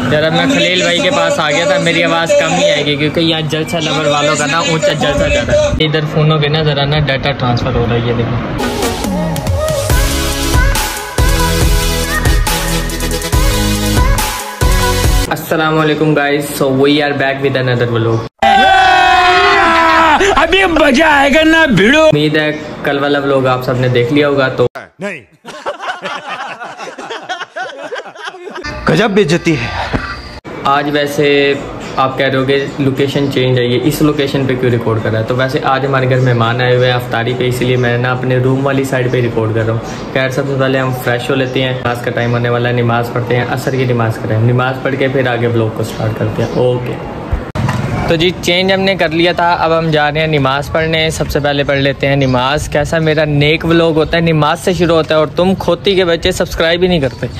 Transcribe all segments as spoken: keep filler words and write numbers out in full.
यार अब मैं खलील भाई के पास आ गया था, मेरी आवाज़ कम ही आएगी क्योंकि यहाँ जलसा लवर वालों का ना ऊंचा जलसा ज़्यादा है। इधर फ़ोनों के ना ज़रा ना डाटा ट्रांसफ़र हो रहा है, ये देखो। अस्सलामुअलैकुम guys, so we are back with another vlog. अभी मजा आएगा ना भिड़ो। उम्मीद है कल वाला व्लॉग आप सबने देख लिया होगा। तो नहीं गजब बेइज्जती है। आज वैसे आप कह रहे होगे लोकेशन चेंज है, ये इस लोकेशन पे क्यों रिकॉर्ड कर रहा है। तो वैसे आज हमारे घर मेहमान आए हुए हैं अफ्तारी पे, इसलिए मैं ना अपने रूम वाली साइड पे रिकॉर्ड कर रहा हूँ। खैर सबसे पहले हम फ्रेश हो लेते हैं, नमाज का टाइम होने वाला है, नमाज़ पढ़ते हैं, असर की नमाज़ करें, नमाज़ पढ़ के फिर आगे ब्लॉग को स्टार्ट करते हैं। ओके तो जी चेंज हमने कर लिया था, अब हम जा रहे हैं नमाज़ पढ़ने। सबसे पहले पढ़ लेते हैं नमाज़। कैसा मेरा नेक व्लॉग होता है, नमाज से शुरू होता है और तुम खोती के बच्चे सब्सक्राइब ही नहीं करते।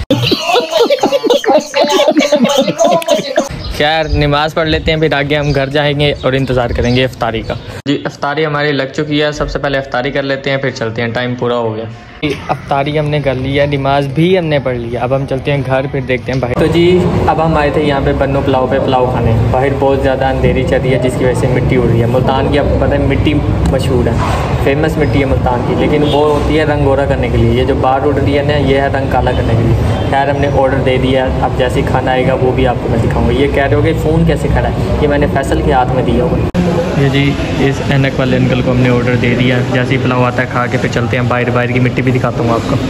खैर नमाज़ पढ़ लेते हैं, फिर आगे हम घर जाएंगे और इंतज़ार करेंगे इफ्तारी का। जी इफ्तारी हमारी लग चुकी है, सबसे पहले इफ्तारी कर लेते हैं फिर चलते हैं, टाइम पूरा हो गया। इफ्तारी हमने कर लिया, नमाज भी हमने पढ़ लिया, अब हम चलते हैं घर, फिर देखते हैं बाहर। तो जी अब हम आए थे यहाँ पे बन्नू पुलाव पे पुलाव खाने। बाहर बहुत ज़्यादा अंधेरी चल रही है जिसकी वजह से मिट्टी उड़ रही है। मुल्तान की आपको पता है मिट्टी मशहूर है, फेमस मिट्टी है मुल्तान की, लेकिन वो होती है रंग गोरा करने के लिए। ये जो बाहर उड़ रही है ना, ये है रंग काला करने के लिए। खैर हमने ऑर्डर दे दिया, अब जैसे खाना आएगा वो भी आपको मैं दिखाऊँगा। ये कह रहे हो कि फ़ोन कैसे खड़ा है, ये मैंने फैसल के हाथ में दिया हुआ। ये जी इस ऐनक वाले अंकल को हमने ऑर्डर दे दिया, जैसे ही पुलाव आता है खा के फिर चलते हैं बाहर। बाहर की मिट्टी भी दिखाता हूँ आपको।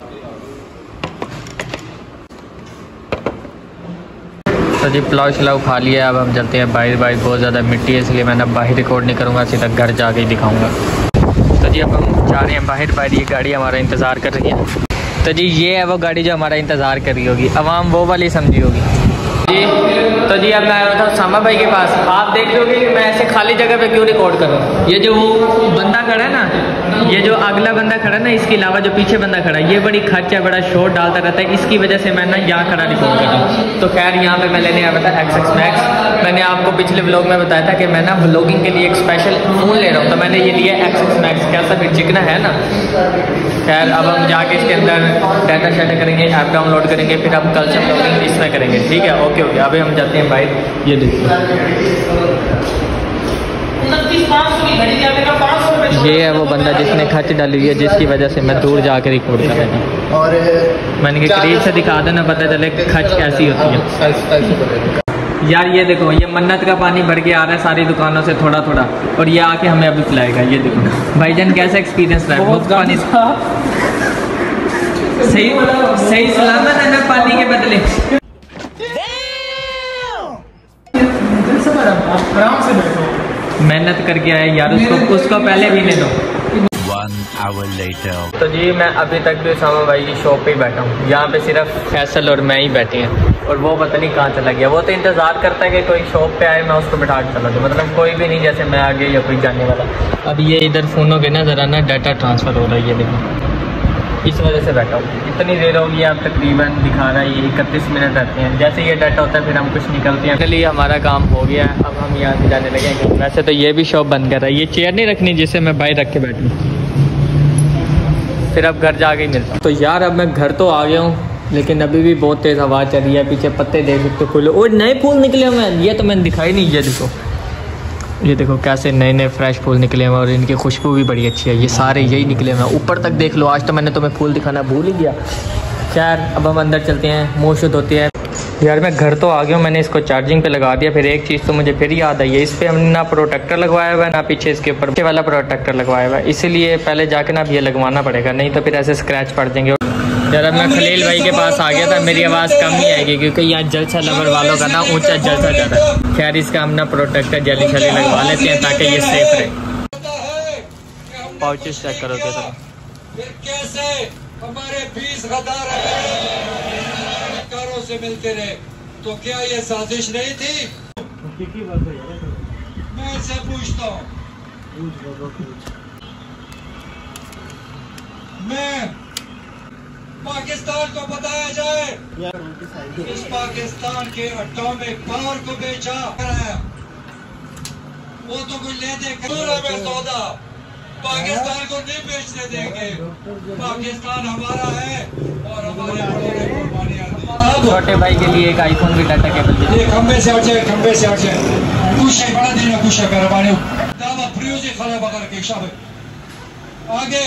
तो जी पुलाव शलाव खा लिया, अब हम चलते हैं बाहर। बाहर बहुत ज़्यादा मिट्टी है इसलिए मैंने बाहर रिकॉर्ड नहीं करूँगा, सीधा घर जाके ही दिखाऊँगा। तो जी अब हम जा रहे हैं बाहर। बाहर ये गाड़ी हमारा इंतज़ार कर रही है। तो जी ये है वो गाड़ी जो हमारा इंतज़ार कर रही होगी, अवाम वो वाली समझी होगी जी। तो जी अब मैं आया था सामा भाई के पास। आप देख लोगे कि मैं ऐसे खाली जगह पे क्यों रिकॉर्ड करूँ। ये जो वो बंदा खड़ा है ना, ये जो अगला बंदा खड़ा है ना, इसके अलावा जो पीछे बंदा खड़ा है, ये बड़ी खर्च है, बड़ा शोर डालता रहता है, इसकी वजह से मैं ना यहाँ खड़ा रिकॉर्ड कर रहा हूँ। तो खैर यहाँ पे मैं लेने आया था एक्स एक्स मैक्स। मैंने आपको पिछले व्लॉग में बताया था कि मैं ना व्लॉगिंग के लिए एक स्पेशल फ़ोन ले रहा हूँ, तो मैंने ये लिया एक्स एक्स मैक्स। कैसा फिर चिकना है ना। खैर अब हम जाके इसके अंदर डाटा शाटा करेंगे, ऐप डाउनलोड करेंगे, फिर हम कल से व्लॉगिंग इसमें करेंगे। ठीक है, ओके ओके। अभी हम जाते हैं बाहर। ये देखिए ये है वो बंदा जिसने खर्च डाली हुई है, जिसकी वजह से मैं दूर जाकर रिकॉर्ड कर रहा हूँ। और मैंने करीब से दिखा देना, पता चले खर्च कैसी होती है। यार ये देखो, ये मन्नत का पानी भर के आ रहा है सारी दुकानों से थोड़ा थोड़ा, और ये आके हमें अभी पिलाएगा। ये देखो भाईजान कैसा एक्सपीरियंस रहा है। बहुत पानी सही सही सलामत है ना पानी के बदले। आराम से बैठो, मेहनत करके आए यार, उसको उसको पहले भी ले लो। One hour later. तो जी मैं अभी तक भी सामा भाई की शॉप पे ही बैठा हूँ। यहाँ पे सिर्फ फैसल और मैं ही बैठे हैं, और वो पता नहीं कहाँ चला गया। वो तो इंतज़ार करता है कि कोई शॉप पे आए, मैं उसको बिठा के चला दूँ, मतलब कोई भी नहीं, जैसे मैं आगे या कोई जाने वाला। अब ये इधर फ़ोनों के ना ज़रा ना डाटा ट्रांसफ़र हो रहा है, ये देखो इस वजह से बैठा हूँ। इतनी देर होगी, आप तकरीबन दिखा रहा है ये इकतीस मिनट रहते हैं। जैसे ये डाटा होता है फिर हम कुछ निकलते हैं। चलिए हमारा काम हो गया है, अब हम यहाँ से जाने लगेंगे। वैसे तो ये भी शॉप बंद कर रहा है, ये चेयर नहीं रखनी जिससे मैं बाहर रख के बैठूँ, फिर अब घर जाके ही मिलता हूँ। तो यार अब मैं घर तो आ गया हूँ, लेकिन अभी भी बहुत तेज़ हवा चल रही है, पीछे पत्ते देख सकते हो, फूल और नए फूल निकले हुए हैं। ये तो मैंने दिखाई नहीं, ये देखो ये देखो कैसे नए नए फ्रेश फूल निकले हुए हैं, और इनकी खुशबू भी बड़ी अच्छी है। ये सारे यही निकले हुए हैं, ऊपर तक देख लो। आज तो मैंने तुम्हें फूल दिखाना भूल ही गया। खैर अब हम अंदर चलते हैं, मुँह शुद्ध होती है। यार मैं घर तो आ गया हूँ, मैंने इसको चार्जिंग पे लगा दिया। फिर एक चीज़ तो मुझे फिर याद आई है, इस पर हमने ना प्रोटेक्टर लगवाया हुआ है, ना पीछे इसके ऊपर पीछे वाला प्रोटेक्टर लगवाया हुआ है, इसीलिए पहले जाके ना अब ये लगवाना पड़ेगा, नहीं तो फिर ऐसे स्क्रैच पड़ जाएंगे। यार अब मैं खलील भाई के पास आ गया था, मेरी आवाज़ कम ही आएगी क्योंकि यहाँ जलसा लवर वालों का ना ऊंचा जलसा ज़्यादा है। खैर इसका हम ना प्रोटेक्टर जली शली लगवा लेते हैं ताकि ये सेफ रहे। पाउचेस चेक करो कैसे हमारे बीस गद्दार कारों से मिलते रहे, तो क्या ये साजिश नहीं थी? मैं इनसे पूछता हूँ, मैं पाकिस्तान को बताया जाए, इस पाकिस्तान के एटॉमिक पावर को बेचा कराया, वो तो कोई ले दे में सौदा पाकिस्तान को नहीं बेचने देंगे। पाकिस्तान हमारा है और हमारे बड़ों ने कुर्बानियां दी। छोटे भाई के लिए एक आईफोन भी डाटा केबल दे। ये खंबे से हट जाए, खंबे से हट जाए। कुछ है बड़ा दिन कुछ है मेहरबानी। दावा फ्रीज खड़ा बकर के शाबाश। आगे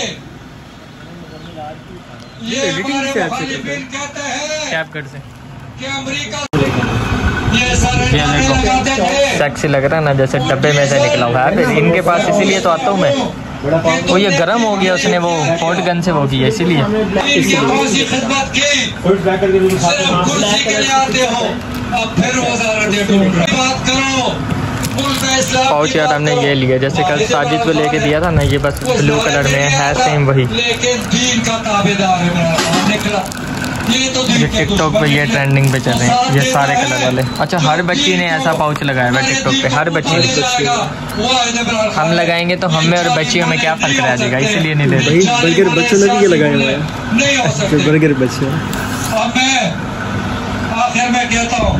ये हमारे मुखालिफिन कहते हैं कैपकट से कि अमेरिका ये सारे नारे लगाते थे। सेक्सी लग रहा है ना, जैसे डब्बे में से निकला हुआ है। फिर इनके पास इसीलिए तो आता हूँ मैं। वो ये गर्म हो गया, उसने वो फोर्ट गन से वो किया इसीलिए। खिदमत की सिर्फ कुर्सी के लिए आते हो, अब फिर बात करो। पाउच यार हमने ये लिया, जैसे कल साजिद को लेके दिया था ना, ये बस ब्लू कलर में है, सेम वही। लेकिन दीन का ताबेदार है मेरा निकला। ये तो ये टिकटॉक पे ये ट्रेंडिंग पे चल रहे हैं ये सारे कलर वाले। अच्छा, हर बच्ची ने ऐसा पाउच लगाया हुआ टिकटॉक पे, हर बच्ची ने। हम लगाएंगे तो हमें और बच्चियों में क्या फर्क रह जाएगा, इसलिए नहीं लेते। बर्गर बच्चों ने भी ये लगाया हुआ है, नहीं हो सकता बर्गर बच्चे। अब मैं आखिर में कहता हूँ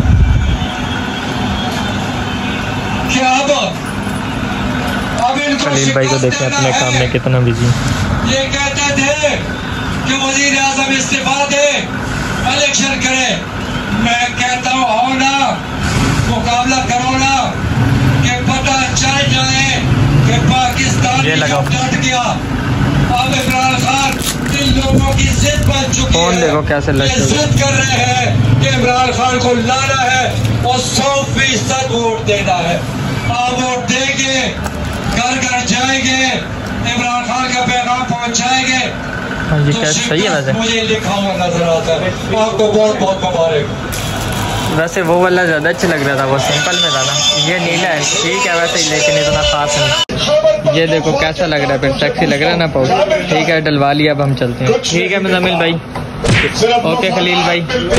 कि अब अब इनको खलील भाई को देखें अपने काम में कितना बिजी। ये कहते थे कि वजीर आजम इस्तीफा दे, इलेक्शन करे। मैं कहता हूँ आओ ना, मुकाबला करो ना, कि पता चल जाए कि पाकिस्तान डट गया। अब इमरान खान इन लोगों की जिद बन चुकी कौन है। देखो कैसे लड़के जिद कर रहे हैं कि इमरान खान को लाना है और सौ फीसद वोट देना है। आप वोट देंगे, घर घर जाएंगे, इमरान खान का पैगाम पहुंचाएंगे। ये तो क्या सही है वैसे? मुझे लिखा हुआ नजर आता है। आपको बहुत बहुत मुबारक। वैसे वो वाला ज़्यादा अच्छा लग रहा था, वो सिंपल में था ना। ये नीला है, ठीक है वैसे ही, लेकिन इतना खास नहीं। ये देखो कैसा लग रहा है, फिर टैक्सी लग रहा है ना पाउच। ठीक है, डलवा लिया, अब हम चलते हैं। ठीक है मुजम्मिल भाई, ओके खलील भाई।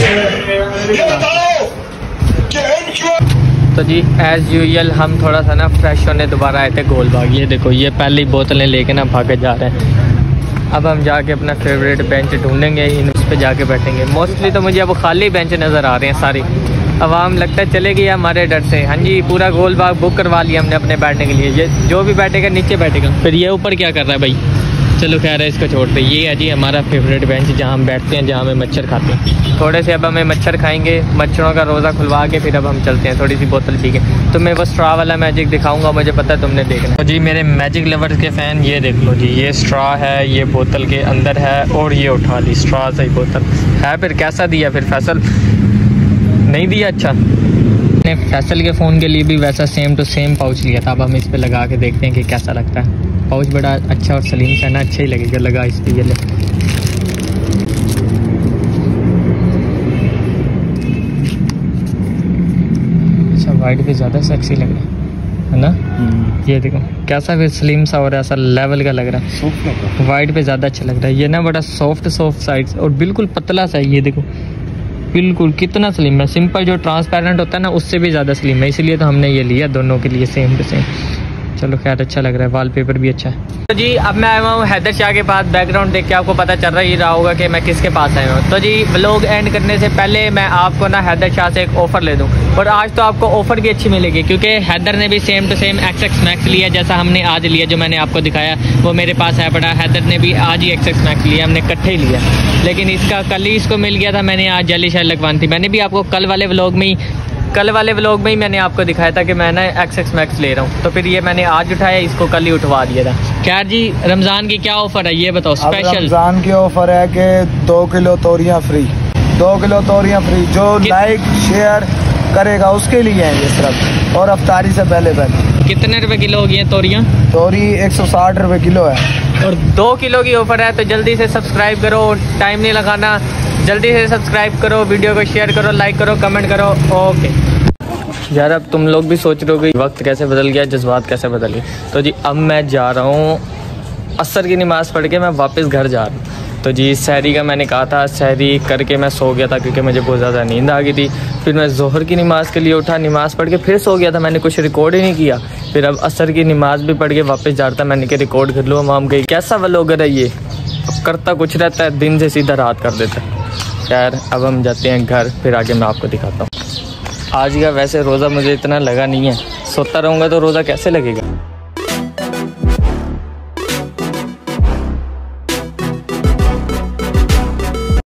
तो जी एज़ यूजुअल हम थोड़ा सा ना फ्रेश होने दोबारा आए थे गोल बाग। ये देखो ये पहली बोतलें लेके ना भागे जा रहे हैं। अब हम जाके अपना फेवरेट बेंच ढूंढेंगे, इन उस पर जाके बैठेंगे। मोस्टली तो मुझे अब खाली बेंच नज़र आ रहे हैं सारी। आवाम लगता है चले गई हमारे डर से। हाँ जी, पूरा गोल बाग बुक करवा लिया हमने अपने बैठने के लिए। ये जो भी बैठेगा नीचे बैठेगा। फिर ये ऊपर क्या कर रहा है भाई? चलो खैर है, इसको छोड़ते। ये है जी हमारा फेवरेट बेंच, जहाँ हम बैठते हैं, जहाँ हमें मच्छर खाते हैं। थोड़े से अब हमें मच्छर खाएंगे, मच्छरों का रोज़ा खुलवा के फिर अब हम चलते हैं थोड़ी सी बोतल पी के। तुम्हें वो स्ट्रॉ वाला मैजिक दिखाऊंगा, मुझे पता है तुमने देखना। तो जी मेरे मैजिक लवर्स के फ़ैन, ये देख लो जी, ये स्ट्रॉ है, ये बोतल के अंदर है, और ये उठा ली स्ट्रॉ से ही बोतल है। फिर कैसा दिया फिर फैसल? नहीं दिया। अच्छा, मैंने फैसल के फ़ोन के लिए भी वैसा सेम टू सेम पाउच लिया था। अब हम इस पर लगा के देखते हैं कि कैसा लगता है। पाउच बड़ा अच्छा और सलीम सा ना, अच्छा ही लगेगा। लगा इस पर, ये ले। अच्छा, वाइट भी ज़्यादा सेक्सी लग रहा है ना। ये देखो कैसा भी स्लिम सा और ऐसा लेवल का लग रहा है। वाइट पे ज़्यादा अच्छा लग रहा है। ये ना बड़ा सॉफ्ट सॉफ्ट साइड और बिल्कुल पतला सा है। ये देखो बिल्कुल कितना स्लिम है। सिंपल जो ट्रांसपेरेंट होता है ना, उससे भी ज़्यादा स्लिम है, इसलिए तो हमने ये लिया दोनों के लिए सेम टू सेम। चलो खैर अच्छा लग रहा है, वॉलपेपर भी अच्छा है। तो जी अब मैं आया हूँ हैदर शाह के पास। बैकग्राउंड देख के आपको पता चल रहा ही रहा होगा कि मैं किसके पास आया हूँ। तो जी व्लॉग एंड करने से पहले मैं आपको ना हैदर शाह से एक ऑफ़र ले दूँ, और आज तो आपको ऑफ़र भी अच्छी मिलेगी, क्योंकि हैदर ने भी same to same X X Max लिया जैसा हमने आज लिया। जो मैंने आपको दिखाया वो मेरे पास है पड़ा। हैदर ने भी आज ही एक्स एक्स मैक्स लिया, हमने इकट्ठे ही लिया, लेकिन इसका कल ही इसको मिल गया था। मैंने आज जाली शायद लगवानी थी। मैंने भी आपको कल वाले व्लॉग में ही कल वाले व्लॉग में ही मैंने आपको दिखाया था कि मैं ना एक्स एक्स मैक्स ले रहा हूँ, तो फिर ये मैंने आज उठाया, इसको कल ही उठवा दिया था। खैर जी रमज़ान की क्या ऑफ़र है ये बताओ स्पेशल? रमज़ान की ऑफ़र है कि दो किलो तोरियां फ्री, दो किलो तोरियां फ्री। जो लाइक शेयर करेगा उसके लिए है ये सिर्फ, और अफ्तारी से पहले पहले। कितने रुपए किलो होगी है तोरियां? तोरी एक सौ साठ रुपये किलो है, और दो किलो की ऑफ़र है। तो जल्दी से सब्सक्राइब करो, टाइम नहीं लगाना, जल्दी से सब्सक्राइब करो, वीडियो को शेयर करो, लाइक करो, कमेंट करो। ओके यार, अब तुम लोग भी सोच रहे हो कि वक्त कैसे बदल गया, जज्बात कैसे बदल गए। तो जी अब मैं जा रहा हूँ असर की नमाज़ पढ़ के मैं वापस घर जा रहा हूँ। तो जी सहरी का मैंने कहा था, सहरी करके मैं सो गया था क्योंकि मुझे बहुत ज़्यादा नींद आ गई थी। फिर मैं ज़ोहर की नमाज़ के लिए उठा, नमाज़ पढ़ के फिर सो गया था, मैंने कुछ रिकॉर्ड ही नहीं किया। फिर अब असर की नमाज़ भी पढ़ के वापस जा रहा था, मैंने कि रिकॉर्ड कर लो। माम गई कैसा व्लॉगर है ये, करता कुछ रहता है, दिन से सीधा रात कर देता है। खैर अब हम जाते हैं घर, फिर आगे मैं आपको दिखाता हूँ। आज का वैसे रोज़ा मुझे इतना लगा नहीं है, सोता रहूँगा तो रोज़ा कैसे लगेगा।